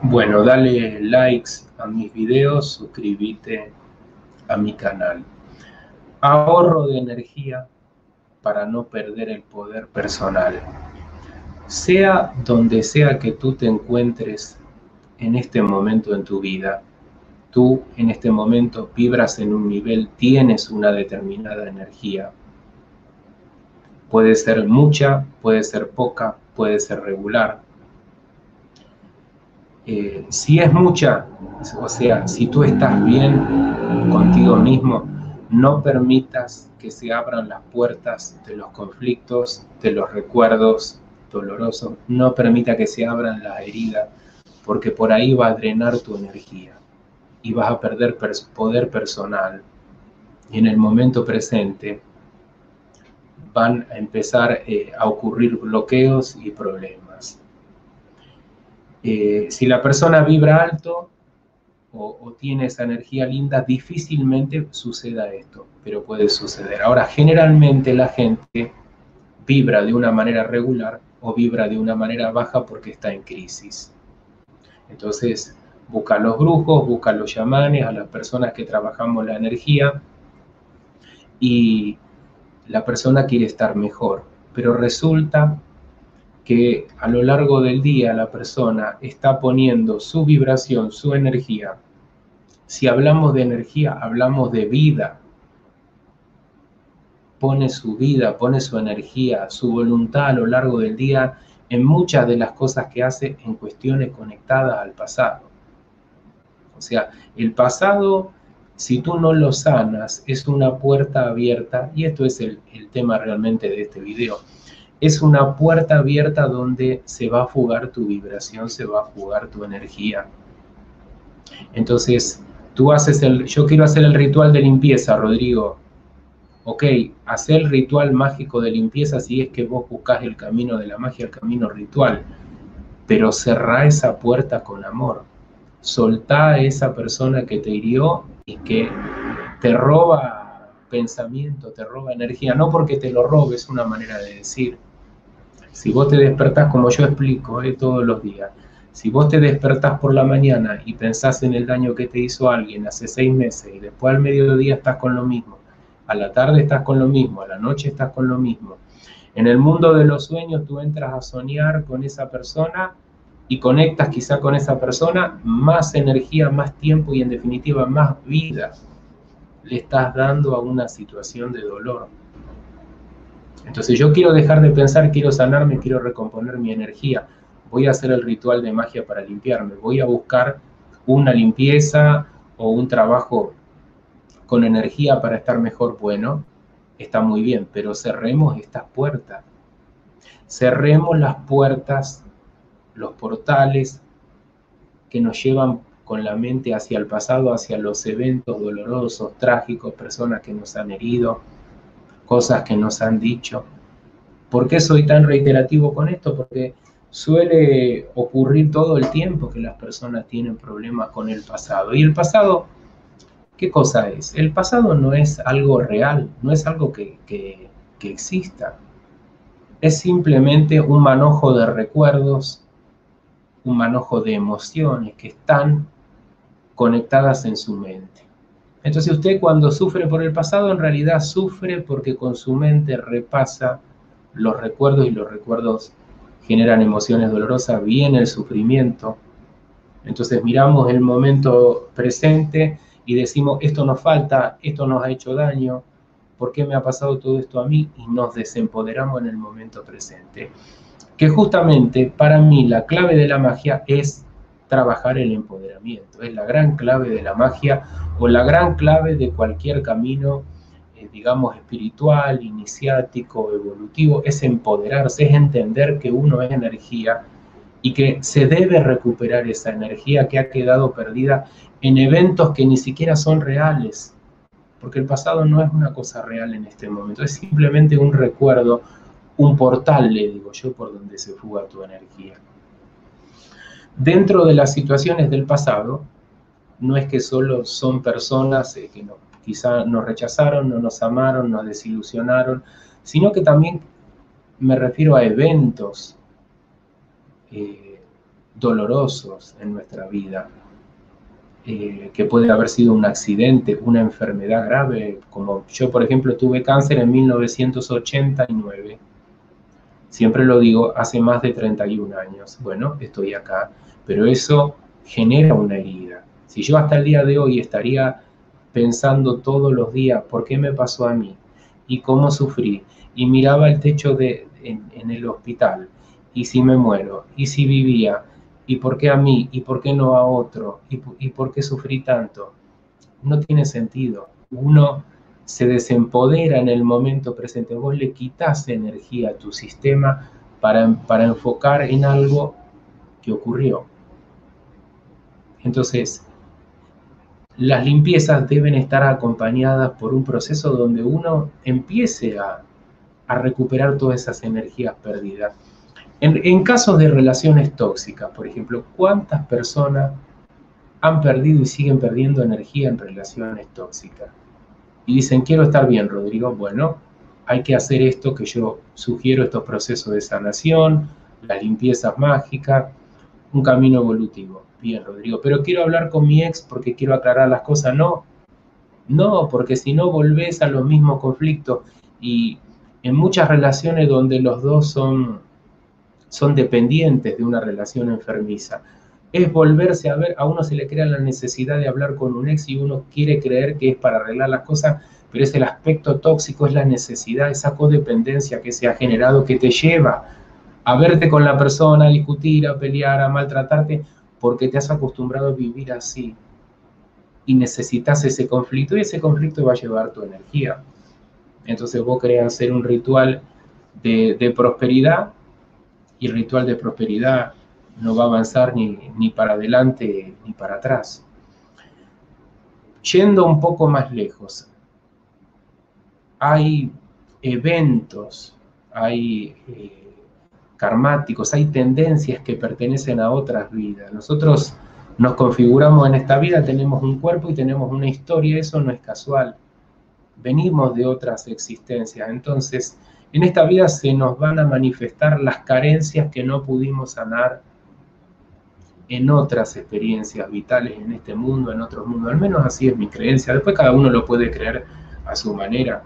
Bueno, dale likes a mis videos, suscríbete a mi canal. Ahorro de energía para no perder el poder personal. Sea donde sea que tú te encuentres en este momento en tu vida, tú en este momento vibras en un nivel, tienes una determinada energía. Puede ser mucha, puede ser poca, puede ser regular. Si es mucha, o sea, si tú estás bien contigo mismo, no permitas que se abran las puertas de los conflictos, de los recuerdos dolorosos, no permita que se abran las heridas, porque por ahí va a drenar tu energía y vas a perder poder personal. Y en el momento presente van a empezar a ocurrir bloqueos y problemas. Si la persona vibra alto, o tiene esa energía linda, difícilmente suceda esto, pero puede suceder. Ahora, generalmente la gente vibra de una manera regular o vibra de una manera baja porque está en crisis. Entonces, busca a los brujos, busca a los chamanes, a las personas que trabajamos la energía, y la persona quiere estar mejor, pero resulta que a lo largo del día la persona está poniendo su vibración, su energía. Si hablamos de energía, hablamos de vida. Pone su vida, pone su energía, su voluntad a lo largo del día en muchas de las cosas que hace en cuestiones conectadas al pasado. O sea, el pasado, si tú no lo sanas, es una puerta abierta, y esto es el tema realmente de este video. Es una puerta abierta donde se va a fugar tu vibración, se va a fugar tu energía. Entonces, yo quiero hacer el ritual de limpieza, Rodrigo. Ok, hacer el ritual mágico de limpieza si es que vos buscás el camino de la magia, el camino ritual, pero cerrá esa puerta con amor. Soltá a esa persona que te hirió y que te roba pensamiento, te roba energía, no porque te lo robe, es una manera de decir. Si vos te despertás, como yo explico todos los días, si vos te despertás por la mañana y pensás en el daño que te hizo alguien hace 6 meses y después al mediodía estás con lo mismo, a la tarde estás con lo mismo, a la noche estás con lo mismo, en el mundo de los sueños tú entras a soñar con esa persona y conectas quizá con esa persona, más energía, más tiempo y en definitiva más vida le estás dando a una situación de dolor. Entonces yo quiero dejar de pensar, quiero sanarme, quiero recomponer mi energía. Voy a hacer el ritual de magia para limpiarme. Voy a buscar una limpieza o un trabajo con energía para estar mejor. Bueno, está muy bien, pero cerremos estas puertas. Cerremos las puertas, los portales que nos llevan con la mente hacia el pasado, hacia los eventos dolorosos, trágicos, personas que nos han herido, cosas que nos han dicho. ¿Por qué soy tan reiterativo con esto? Porque suele ocurrir todo el tiempo que las personas tienen problemas con el pasado. Y el pasado, ¿qué cosa es? El pasado no es algo real, no es algo que exista. Es simplemente un manojo de recuerdos, un manojo de emociones que están conectadas en su mente. Entonces usted cuando sufre por el pasado, en realidad sufre porque con su mente repasa los recuerdos y los recuerdos generan emociones dolorosas, viene el sufrimiento. Entonces miramos el momento presente y decimos, esto nos falta, esto nos ha hecho daño, ¿por qué me ha pasado todo esto a mí? Y nos desempoderamos en el momento presente. Que justamente para mí la clave de la magia es trabajar el empoderamiento, es la gran clave de la magia o la gran clave de cualquier camino, digamos, espiritual, iniciático, evolutivo, es empoderarse, es entender que uno es energía y que se debe recuperar esa energía que ha quedado perdida en eventos que ni siquiera son reales, porque el pasado no es una cosa real en este momento, es simplemente un recuerdo, un portal, le digo yo, por donde se fuga tu energía. Dentro de las situaciones del pasado, no es que solo son personas que quizá nos rechazaron, no nos amaron, nos desilusionaron, sino que también me refiero a eventos dolorosos en nuestra vida, que puede haber sido un accidente, una enfermedad grave, como yo, por ejemplo, tuve cáncer en 1989. Siempre lo digo, hace más de 31 años. Bueno, estoy acá, pero eso genera una herida. Si yo hasta el día de hoy estaría pensando todos los días por qué me pasó a mí y cómo sufrí, y miraba el techo en el hospital, y si me muero, y si vivía, y por qué a mí, y por qué no a otro, y por qué sufrí tanto, no tiene sentido. Uno se desempodera en el momento presente, vos le quitas energía a tu sistema para enfocar en algo que ocurrió. Entonces, las limpiezas deben estar acompañadas por un proceso donde uno empiece a recuperar todas esas energías perdidas. En casos de relaciones tóxicas, por ejemplo, ¿cuántas personas han perdido y siguen perdiendo energía en relaciones tóxicas? Y dicen, quiero estar bien, Rodrigo. Bueno, hay que hacer esto que yo sugiero, estos procesos de sanación, las limpiezas mágicas, un camino evolutivo. Bien, Rodrigo, pero quiero hablar con mi ex porque quiero aclarar las cosas. No, no, porque si no volvés a los mismos conflictos. Y en muchas relaciones donde los dos son dependientes de una relación enfermiza, es volverse a ver, a uno se le crea la necesidad de hablar con un ex y uno quiere creer que es para arreglar las cosas, pero es el aspecto tóxico, es la necesidad, esa codependencia que se ha generado que te lleva a verte con la persona, a discutir, a pelear, a maltratarte, porque te has acostumbrado a vivir así y necesitas ese conflicto y ese conflicto va a llevar tu energía. Entonces vos querés hacer un ritual de prosperidad y el ritual de prosperidad no va a avanzar ni para adelante ni para atrás. Yendo un poco más lejos, hay eventos, hay karmáticos, hay tendencias que pertenecen a otras vidas. Nosotros nos configuramos en esta vida, tenemos un cuerpo y tenemos una historia, eso no es casual. Venimos de otras existencias, entonces en esta vida se nos van a manifestar las carencias que no pudimos sanar en otras experiencias vitales en este mundo, en otros mundos. Al menos así es mi creencia. Después cada uno lo puede creer a su manera.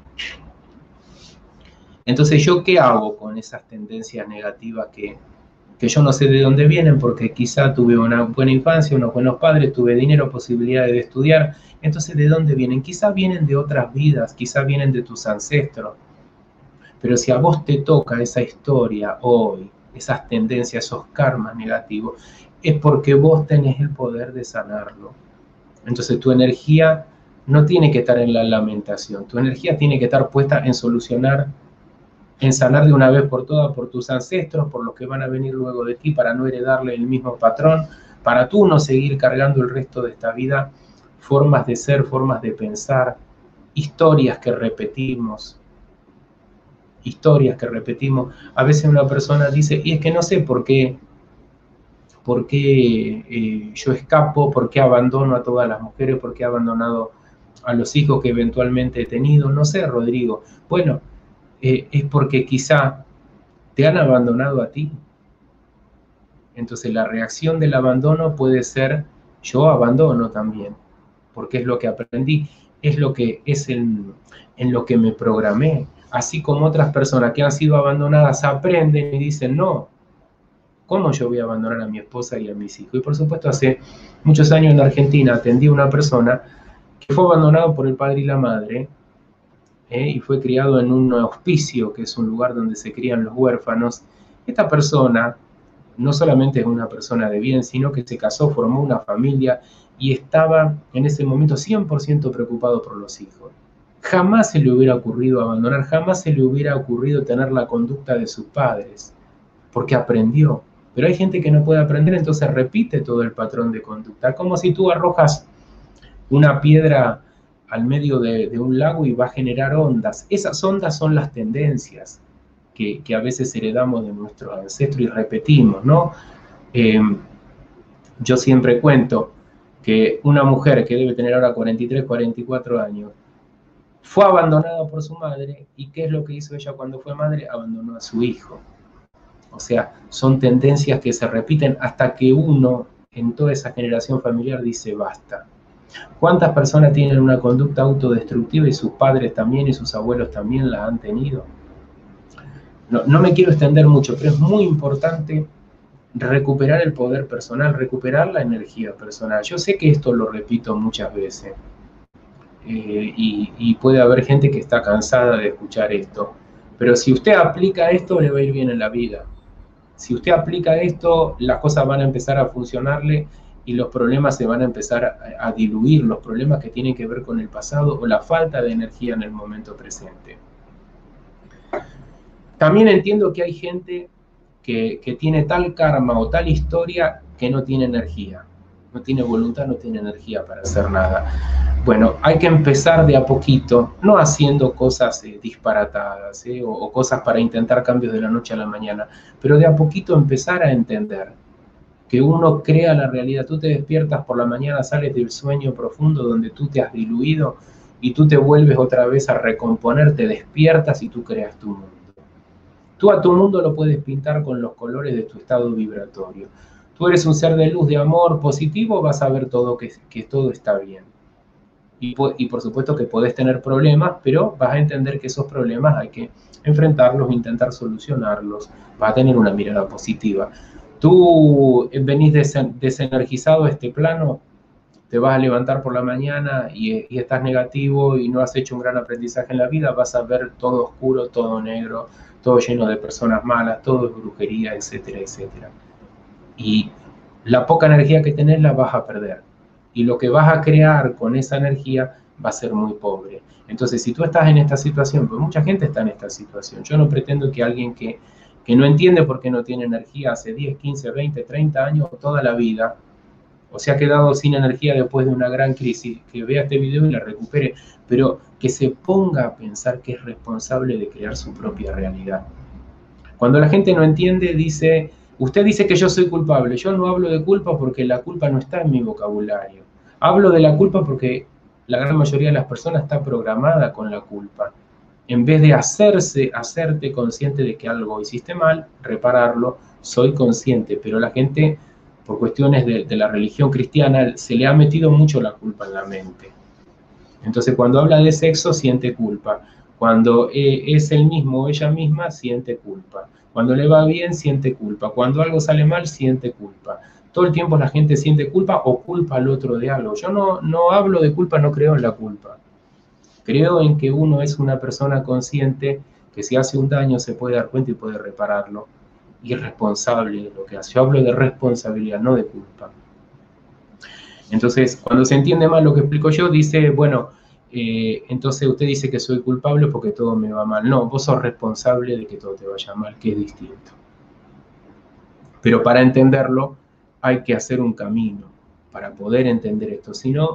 Entonces, ¿yo qué hago con esas tendencias negativas que yo no sé de dónde vienen? Porque quizá tuve una buena infancia, unos buenos padres, tuve dinero, posibilidades de estudiar. Entonces, ¿de dónde vienen? Quizá vienen de otras vidas, quizá vienen de tus ancestros. Pero si a vos te toca esa historia hoy, esas tendencias, esos karmas negativos, es porque vos tenés el poder de sanarlo. Entonces tu energía no tiene que estar en la lamentación, tu energía tiene que estar puesta en solucionar, en sanar de una vez por todas por tus ancestros, por los que van a venir luego de ti, para no heredarle el mismo patrón, para tú no seguir cargando el resto de esta vida formas de ser, formas de pensar, historias que repetimos. A veces una persona dice, y es que no sé por qué yo escapo, por qué abandono a todas las mujeres, por qué he abandonado a los hijos que eventualmente he tenido. No sé, Rodrigo. Bueno, es porque quizá te han abandonado a ti. Entonces la reacción del abandono puede ser, yo abandono también, porque es lo que aprendí, es lo que es en lo que me programé. Así como otras personas que han sido abandonadas aprenden y dicen, no, ¿cómo yo voy a abandonar a mi esposa y a mis hijos? Y por supuesto, hace muchos años en Argentina atendí a una persona que fue abandonado por el padre y la madre, y fue criado en un hospicio, que es un lugar donde se crían los huérfanos. Esta persona no solamente es una persona de bien, sino que se casó, formó una familia y estaba en ese momento 100% preocupado por los hijos. Jamás se le hubiera ocurrido abandonar, jamás se le hubiera ocurrido tener la conducta de sus padres, porque aprendió. Pero hay gente que no puede aprender, entonces repite todo el patrón de conducta, como si tú arrojas una piedra al medio de un lago y va a generar ondas. Esas ondas son las tendencias que a veces heredamos de nuestros ancestros y repetimos, ¿no? Yo siempre cuento que una mujer que debe tener ahora 43, 44 años, fue abandonada por su madre, y ¿qué es lo que hizo ella cuando fue madre? Abandonó a su hijo. O sea, son tendencias que se repiten hasta que uno en toda esa generación familiar dice basta. ¿Cuántas personas tienen una conducta autodestructiva y sus padres también y sus abuelos también la han tenido? No me quiero extender mucho, pero es muy importante recuperar el poder personal, recuperar la energía personal. Yo sé que esto lo repito muchas veces y puede haber gente que está cansada de escuchar esto, pero si usted aplica esto, le va a ir bien en la vida. Si usted aplica esto, las cosas van a empezar a funcionarle y los problemas se van a empezar a diluir, los problemas que tienen que ver con el pasado o la falta de energía en el momento presente. También entiendo que hay gente que tiene tal karma o tal historia que no tiene energía, no tiene voluntad, no tiene energía para hacer nada. Bueno, hay que empezar de a poquito, no haciendo cosas disparatadas o cosas para intentar cambios de la noche a la mañana, pero de a poquito empezar a entender que uno crea la realidad. Tú te despiertas por la mañana, sales del sueño profundo donde tú te has diluido y tú te vuelves otra vez a recomponer, te despiertas y tú creas tu mundo. Tú a tu mundo lo puedes pintar con los colores de tu estado vibratorio. Tú eres un ser de luz, de amor, positivo, vas a ver todo que todo está bien. Y por supuesto que podés tener problemas, pero vas a entender que esos problemas hay que enfrentarlos, intentar solucionarlos, vas a tener una mirada positiva. Tú venís desenergizado a este plano, te vas a levantar por la mañana y estás negativo y no has hecho un gran aprendizaje en la vida, vas a ver todo oscuro, todo negro, todo lleno de personas malas, todo es brujería, etcétera, etcétera. Y la poca energía que tenés la vas a perder. Y lo que vas a crear con esa energía va a ser muy pobre. Entonces, si tú estás en esta situación, pues mucha gente está en esta situación. Yo no pretendo que alguien que no entiende por qué no tiene energía hace 10, 15, 20, 30 años, toda la vida, o se ha quedado sin energía después de una gran crisis, que vea este video y la recupere, pero que se ponga a pensar que es responsable de crear su propia realidad. Cuando la gente no entiende, dice, usted dice que yo soy culpable. Yo no hablo de culpa porque la culpa no está en mi vocabulario. Hablo de la culpa porque la gran mayoría de las personas está programada con la culpa. En vez de hacerte consciente de que algo hiciste mal, repararlo, soy consciente, pero la gente, por cuestiones de la religión cristiana, se le ha metido mucho la culpa en la mente. Entonces, cuando habla de sexo, siente culpa. Cuando es él mismo o ella misma, siente culpa. Cuando le va bien, siente culpa. Cuando algo sale mal, siente culpa. Todo el tiempo la gente siente culpa o culpa al otro de algo. Yo no hablo de culpa, no creo en la culpa. Creo en que uno es una persona consciente que si hace un daño se puede dar cuenta y puede repararlo. Y es responsable de lo que hace. Yo hablo de responsabilidad, no de culpa. Entonces, cuando se entiende mal lo que explico yo, dice, bueno, entonces usted dice que soy culpable porque todo me va mal. No, vos sos responsable de que todo te vaya mal, que es distinto. Pero para entenderlo hay que hacer un camino para poder entender esto. Si no,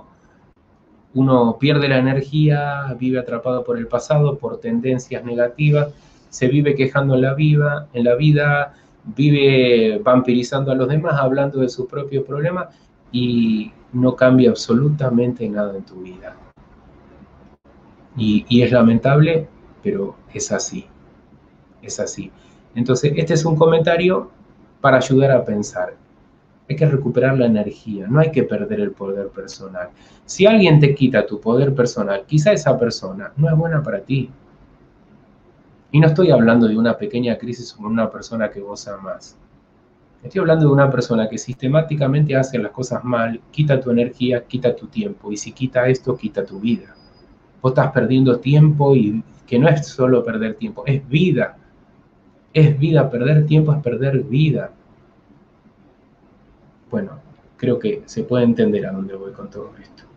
uno pierde la energía, vive atrapado por el pasado, por tendencias negativas, se vive quejando en la vida, vive vampirizando a los demás, hablando de sus propios problemas y no cambia absolutamente nada en tu vida. Y es lamentable, pero es así. Es así. Entonces, este es un comentario para ayudar a pensar. Hay que recuperar la energía, no hay que perder el poder personal. Si alguien te quita tu poder personal, quizá esa persona no es buena para ti. Y no estoy hablando de una pequeña crisis con una persona que vos amás. Estoy hablando de una persona que sistemáticamente hace las cosas mal, quita tu energía, quita tu tiempo. Y si quita esto, quita tu vida. Vos estás perdiendo tiempo y que no es solo perder tiempo, es vida. Es vida, perder tiempo es perder vida. Bueno, creo que se puede entender a dónde voy con todo esto.